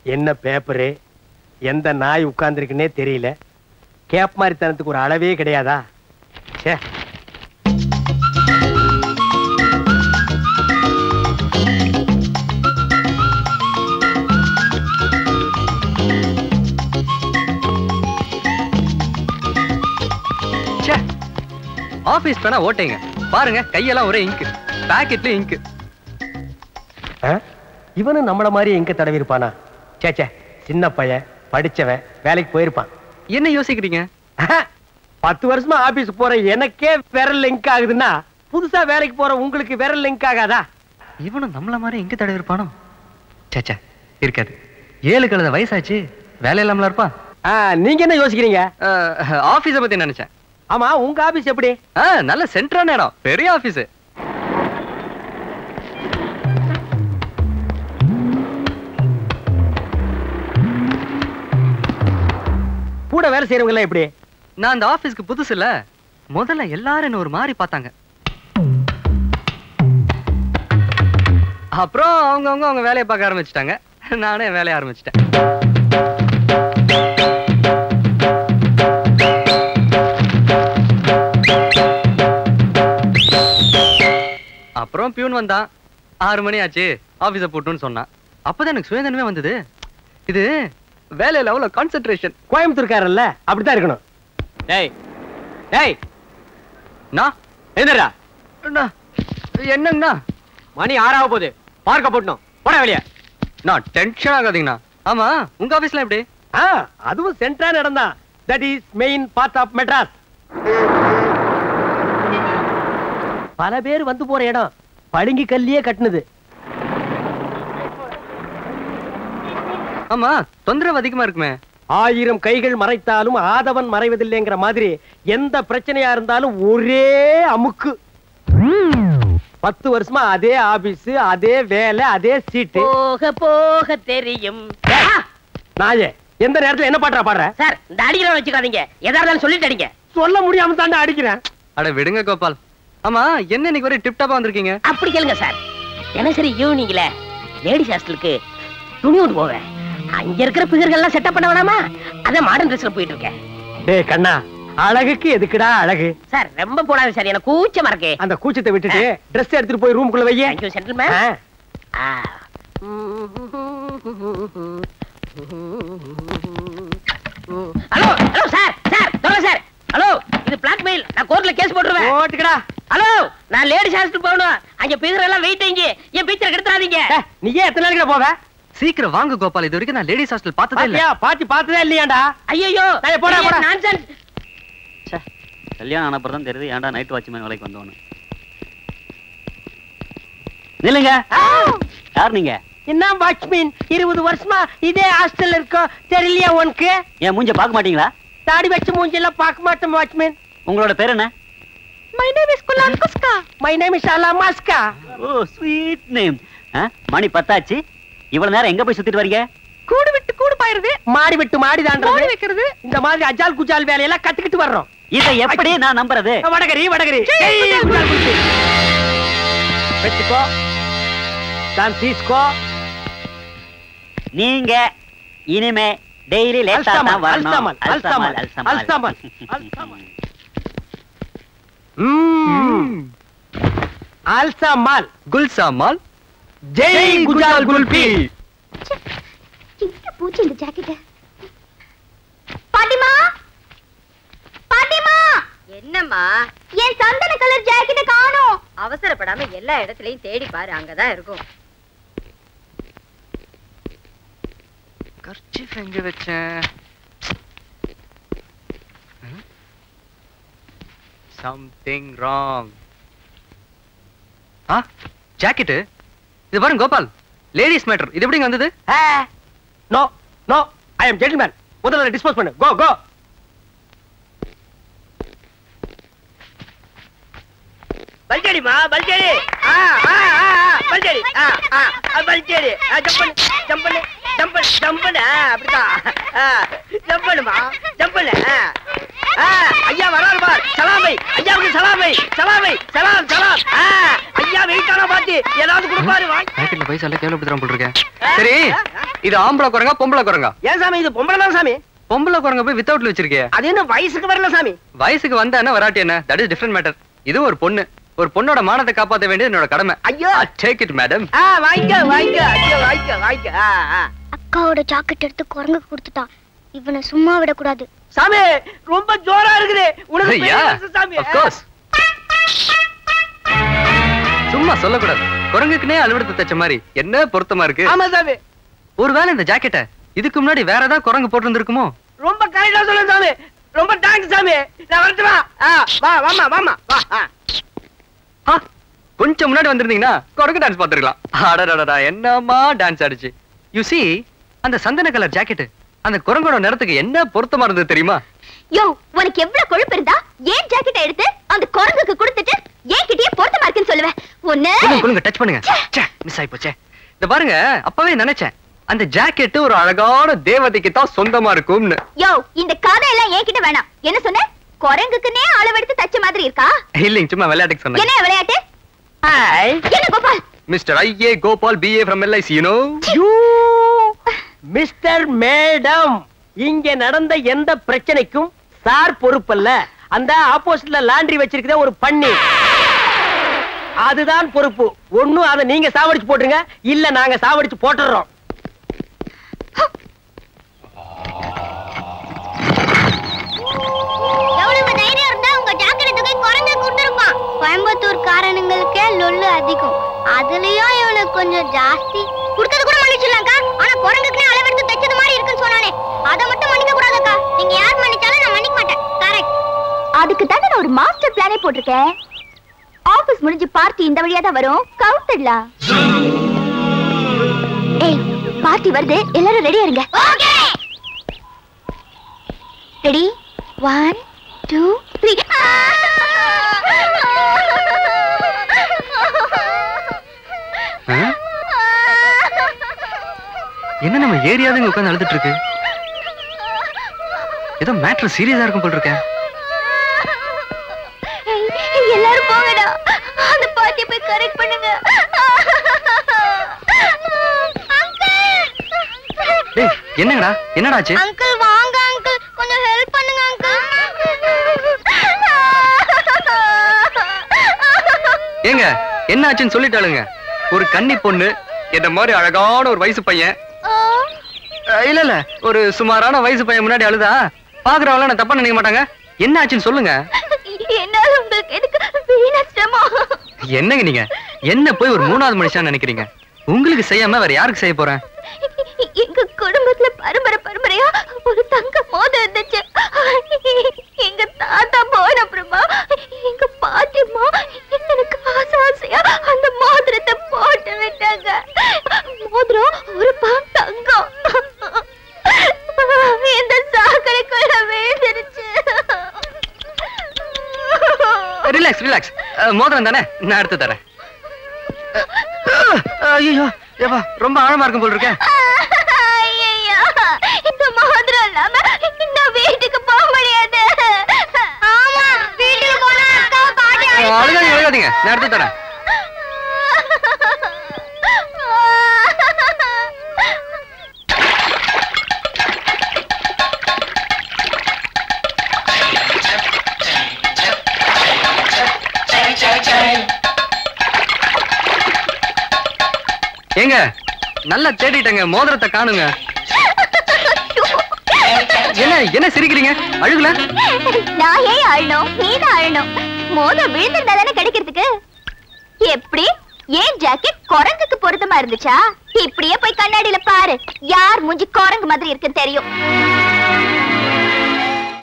என்ன பேப்பரு, எந்த நாய் உட்கார்ந்துருக்குன்னே தெரியல. கேப் மாதிரி தனத்துக்கு ஒரு அளவே கிடையாதா? சே, ஆபீஸ் பேனா ஓட்டைங்க பாருங்க, கையெல்லாம் ஒரே இங்கு, பாக்கெட்ல இங்கு. இவனும் நம்மள மாதிரி எங்க தடவி இருப்பானா? சேச்சே, சின்ன பையன், படிச்சவன், வேலைக்கு போயிருப்பான். என்ன யோசிக்கிறீங்க? 10 வருஷமா ஆபீஸ் போற எனக்கே விரல் லிங்க் ஆகுதுன்னா புதுசா வேலைக்கு போற உங்களுக்கு விரல் லிங்க் ஆகாதா? இவனும் நம்மள மாதிரி எங்க தடவி இருப்பானோ? சேச்சே, இருக்காது. 7 கழுத வயசாச்சு, வேலை இல்லாமல இருப்பான். நீங்க என்ன யோசிக்கிறீங்க? ஆபீஸ பத்தி நினைச்சேன். ஆமா, உங்க ஆபீஸ் எப்படி? நல்ல சென்ட்ரான இடம், பெரிய ஆபீஸ். கூட வேலை செய்யறவங்க எல்லாம் எப்படி? நான் அந்த ஆபீஸ்க்கு புதுசு இல்ல, முதல்ல எல்லாரும் என்ன ஒரு மாதிரி பார்த்தாங்க. அப்புறம் அவங்க வேலையை பார்க்க ஆரம்பிச்சிட்டாங்க, நானே வேலையை ஆரம்பிச்சிட்டேன். அப்புறம் பியூன் வந்தான். 6 மணி ஆச்சு, ஆபீஸ போட்டுன்னு சொன்னான். அப்பதான் எனக்கு சுயதனமே வந்தது. இது வேலையில அவ்வளவு கான்சென்ட்ரேஷன். கோயம்புத்தூர்காரல்ல, அப்படித்தான் இருக்கணும். டேய் டேய், நான் என்னடா என்னங்கண்ணா? மணி 6 ஆக போகுது, பார்க்க போட்டணும், போட வெளிய. நான் டென்ஷன் ஆகாதீங்கண்ணா. ஆமா, உங்க ஆபீஸ்ல எப்படி? அதுவும் சென்ட்ரா நடந்தா. That is main part of Madras. பல பேர் வந்து போற இடம், பளிங்கு கல்லியே கட்டுனது. ஆமா, தொந்தரவு அதிகமா இருக்குமே. 1000 கைகள் மறைத்தாலும் ஆதவன் மறைவதில்லைங்கிற மாதிரி எந்த பிரச்சனையா இருந்தாலும் ஒரே அமுக்கு. 10 வருஷமா அதே ஆபீஸ், அதே வேலை, அதே சீட்டு. போக போக தெரியும். நாயே, எந்த நேரத்துல என்ன பாட்டா பாடுற? சார், இந்த அடிக்கிறவன் வச்சுக்காதீங்க, எதா இருந்தாலும் சொல்லிட்டு அடிங்க. சொல்ல முடியாம தாண்டா அடிக்கிறேன். அட விடுங்க கோபால். ஆமா, என்ன இன்னைக்கு ஒரே டிப் டாப்பா வந்திருக்கீங்க? அப்படி கேளுங்க சார். தினசரி ஈவினிங்ல லேடிஸ் ஹாஸ்டலுக்கு துணி கொண்டு போவேன். அங்க இருக்கிற பிகர்கள்லாம் செட்டப் பண்ண வேணாமா? அதான் மாடர்ன் ட்ரெஸ்ல போயிட்டு இருக்கேன். டேய் கண்ணா, அழகுக்கு எதுக்குடா அழகு? சார், ரொம்ப போடாது சார், எனக்கு கூச்சமா இருக்கு. அந்த கூச்சத்தை விட்டுட்டு ட்ரெஸ் எடுத்துட்டு போய் ரூமுக்குள்ள வையே. Thank you gentlemen. Hello hello sir, sir சொல்லுங்க சார். ஹலோ, இது பிளாக்மெயில், நான் கோர்ட்ல கேஸ் போட்டுருவேன். போட்டுக்கடா. ஹலோ, நான் லேடிஸ் ஹாஸ்டல் போகணும். அங்க பிகர் எல்லாம் வெயிட் இங்க, என் பிக்சர் கெடுத்துறாதீங்க. நீயே எத்தனை நாளைக்கு போவ? சீக்கிரம் வாங்க கோபால், இது வரைக்கும் நான் லேடிஸ் ஹாஸ்டல் பார்த்ததே இல்ல. பாத்தி பார்த்ததே இல்லையாடா? ஐயோ, போடா போடா. நான்சென்ஸ். ச்சே, கல்யாணம் ஆனப்பறம் தான் தெரியுது ஏன்டா நைட் வாட்ச்மேன் வேலைக்கு வந்தோன்னு. நில்லுங்க. யார் நீங்க? என்ன வாட்ச்மேன்? 20 வருஷமா இதே ஹாஸ்டல்ல இருக்கோம், தெரியலையா உனக்கு? ஏன் மூஞ்ச பார்க்க மாட்டீங்களா? தாடி வச்சு மூஞ்செல்லாம் பார்க்க மாட்டோம் வாட்ச்மேன். உங்களோட பேர் என்ன? My name is Kulankuska. My name is Alamaska. Oh, sweet name. மணி 10 ஆச்சு, இவ்வளவு நேரம் எங்க போய் சுத்திட்டு வரீங்க? கூடு விட்டு கூடு பாயிருது, மாடி விட்டு மாடி தாண்டறது, மாடி வைக்கிறது. இந்த மாதிரி அஜால் குஜால் வேலையெல்லாம் கத்துக்கிட்டு வர்றோம். இதை எப்படி நான் நம்புறது? வடகரி வடகரி. வெச்சுக்கோ, தான் தீஸ்கோ. நீங்க இனிமே டெய்லி லேட்டா தான் வரணும். அல்சமல் அல்சமல். அல்சமல் குல்சாமால் ஜெய் குஜால் குல்பி. என்ன பூச்சி இந்த ஜாக்கெட்? பாட்டிமா, பாட்டிமா. என்னம்மா? என் சந்தன கலர் ஜாக்கெட்டை காணோம். அவசரப்படாம எல்லா இடத்துலயும் தேடி பாரு, அங்கதான் இருக்கும். கர்ச்சீஃப் எங்க வச்சேன்? Something wrong. ஜாக்கெட் இது பாருங்க கோபால், லேடிஸ் மேட்டர். இது எப்படிங்க வந்தது? No no, I am gentleman. முதல்ல டிஸ்போஸ் பண்ணு. கோ கோ. பல்சேடிமா பல்சேடி பல்சேடி பல்சேடி ஜம்பல் அப்படிதான் ஜம்பலுமா ஜம்பல் ஐயா வராரு பார் சலாமை ஐயாவுக்கு சலாமை சலாமை சலாம் சலாம் ஐயா வெயிட்டான பாத்தி ஏதாவது கொடுப்பாரு பாக்கெட்ல பைசா எல்லாம் கேவலப்படுத்துறான் போல இருக்கேன். சரி இது ஆம்பளை குரங்கா பொம்பளை குரங்கா? ஏன் சாமி இது பொம்பளை தான் சாமி. பொம்பளை குரங்க போய் வித்தவுட்ல வச்சிருக்கே. அது என்ன வயசுக்கு வரல சாமி. வயசுக்கு வந்தா என்ன வராட்டி என்ன, தட் இஸ் டிஃபரண்ட் மேட்டர். இது ஒரு பொண்ணு, ஒரு பொண்ணோட மானத்தை காப்பாற்ற வேண்டியது என்னோட கடமை. ஐயோ டேக் இட் மேடம். வாங்கிக்க வாங்கிக்க ஐயோ வாங்கிக்க வாங்கிக்க. அக்காவோட ஜாக்கெட் எடுத்து குரங்குக்கு கொடுத்துட்டான். இவனை சும்மா விட கூடாது. சாமி ரொம்ப ஜோரா இருக்குது உனக்கு சாமி. of course. சும்மா சொல்லக்கூடாது. குரங்குக்குனே அளவெடுத்து தச்ச மாதிரி என்ன பொருத்தமா இருக்கு. ஆமா சாமி. ஒருவேளை இந்த ஜாக்கெட்டை இதுக்கு முன்னாடி வேற ஏதாவது குரங்கு போட்டுருந்துருக்குமோ? ரொம்ப கரெக்டா சொல்லுங்க சாமி. ரொம்ப தேங்க்ஸ் சாமி. நான் வரட்டுமா? வா வாமா வாமா வா. கொஞ்சம் முன்னாடி வந்திருந்தீங்கன்னா குரங்கு டான்ஸ் பாத்துருக்கலாம். அடடடடா என்னமா டான்ஸ் ஆடிச்சு. யூ see அந்த சந்தன கலர் ஜாக்கெட் அந்த குரங்கோட நிறத்துக்கு என்ன பொருத்தமா இருந்தது தெரியுமா? யோ உனக்கு எவ்வளவு கொழுப்பு இருந்தா ஏன் ஜாக்கெட் எடுத்து அந்த குரங்குக்கு கொடுத்துட்டு ஏன் கிட்டயே பொருத்தமா இருக்குன்னு சொல்லுவேன். ஒண்ணு குரங்கு டச் பண்ணுங்க. மிஸ் ஆயி போச்சே. இந்த பாருங்க அப்பவே நினைச்சேன் அந்த ஜாக்கெட் ஒரு அழகான தேவதைக்கு தான் சொந்தமா இருக்கும்னு. யோ இந்த கதையெல்லாம் என்கிட்ட வேணாம். என்ன சொன்ன? குரங்குக்குனே அளவெடுத்து தச்ச மாதிரி இருக்கா? இல்லைங்க சும்மா விளையாட்டுக்கு சொன்னேன். என்ன விளையாட்டு? என்ன Gopal? Mister I A Gopal B A from LIC you know. Mister madam இங்க நடந்த எந்த பிரச்சனைக்கும் சார் பொறுப்பல்ல. அந்த ஆப்போசிட்ல லாண்டரி வச்சிருக்கிற ஒரு பண்ணி அதுதான் பொறுப்பு. ஒண்ணும் அதை நீங்க சாவடிச்சு போட்டுருங்க, இல்ல நாங்க சாவடிச்சு போட்டுறோம். எவ்வளவு தைரியம் இருந்தா உங்க ஜாக்கெட்டுக்கு குரங்கு கொடுத்துருப்பான். கோயம்புத்தூர் காரணங்களுக்கே லொல்லு அதிகம். அதுலயும் இவனுக்கு கொஞ்சம் ஜாஸ்தி. கொடுத்தது கூட மன்னிச்சிடலாம்க்கா. ஆனா குரங்குக்குனே அளவெடுத்து தைச்சது மாதிரி இருக்குன்னு சொன்னானே அதை மட்டும் மன்னிக்க கூடாதுக்கா. நீங்க யார் மன்னிச்சாலும் நான் மன்னிக்க மாட்டேன். கரெக்ட். அதுக்கு தானே நான் ஒரு மாஸ்டர் பிளானே போட்டிருக்கேன். ஆபீஸ் முடிஞ்சு பார்ட்டி இந்த வழியா தான் வரும். கவுண்டர்லாம். ஏய் பார்ட்டி வருது, எல்லாரும் ரெடியா இருங்க. Okay ready 1 2 3. என்ன நம்ம ஏரியாவே உட்கார்ந்து அழுதுட்டு இருக்கு. ஏதோ மேட்டர் சீரியஸா இருக்கும் போல இருக்கேன். எல்லாரும் போங்கடா. அந்த பாட்டியை போய் கரெக்ட் பண்ணுங்க. டேய் என்னங்கடா என்னடாச்சு? அங்கிள் வாங்க அங்கிள், கொஞ்சம் ஹெல்ப் பண்ணுங்க அங்கிள். ஏங்க என்ன ஆச்சுன்னு சொல்லிட்டாளுங்க. ஒரு கன்னி பொண்ணு என்ன மாதிரி அழகான ஒரு வயசு பையன், இல்ல இல்ல ஒரு சுமாரான வயசு பையன் முன்னாடி அழுதா பாக்குறவங்கள நான் தப்பா நினைக்க மாட்டாங்க. என்ன ஆச்சுன்னு சொல்லுங்க. என்னால உங்களுக்கு எதுக்கு வீணாச்சமா? என்னங்க நீங்க என்ன போய் ஒரு மூணாவது மனுஷன் நினைக்கிறீங்க? உங்களுக்கு செய்யாம வேற யாருக்கு செய்ய போறேன்? எங்க குடும்பத்துல பரம்பரையா ஒரு தங்க மோதிரம் இருந்துச்சு. எங்க தாத்தா போன அப்புறமா எங்க பாட்டிமா எனக்கு ஆசையா அந்த மோதிரத்தை போட்டு விட்டாங்க. மோதிரம் ஒரு பவுன் தங்கம் இந்த சாக்கடைக்குள்ள விழுந்துருச்சு. Relax relax. மோதிரம் தானே நான் எடுத்து தரேன். ஐயோ ஏப்பா ரொம்ப ஆழமா இருக்கும் போல இருக்கேன். இந்த மோதிரம் இல்லாம இந்த வீட்டுக்கு போக முடியாது. ஆமா வீட்டுக்கு போனா அக்கா பாட்டி அழுகாதீங்க நான் எடுத்து தரேன். ஏங்க நல்லா தேடிட்டேங்க, மோதிரத்தை காணுங்க. என்ன என்ன சிரிக்கிறீங்க? அழுகல? நான் ஏன் அழணும்? நீதான் அழணும். மோதிரம் விழுந்திருந்தா தானே கிடைக்கிறதுக்கு. எப்படி ஏன் ஜாக்கெட் குரங்குக்கு பொருத்தமா இருந்துச்சா? இப்படியே போய் கண்ணாடியில பாரு, யார் மூஞ்சி குரங்கு மாதிரி இருக்குன்னு தெரியும்.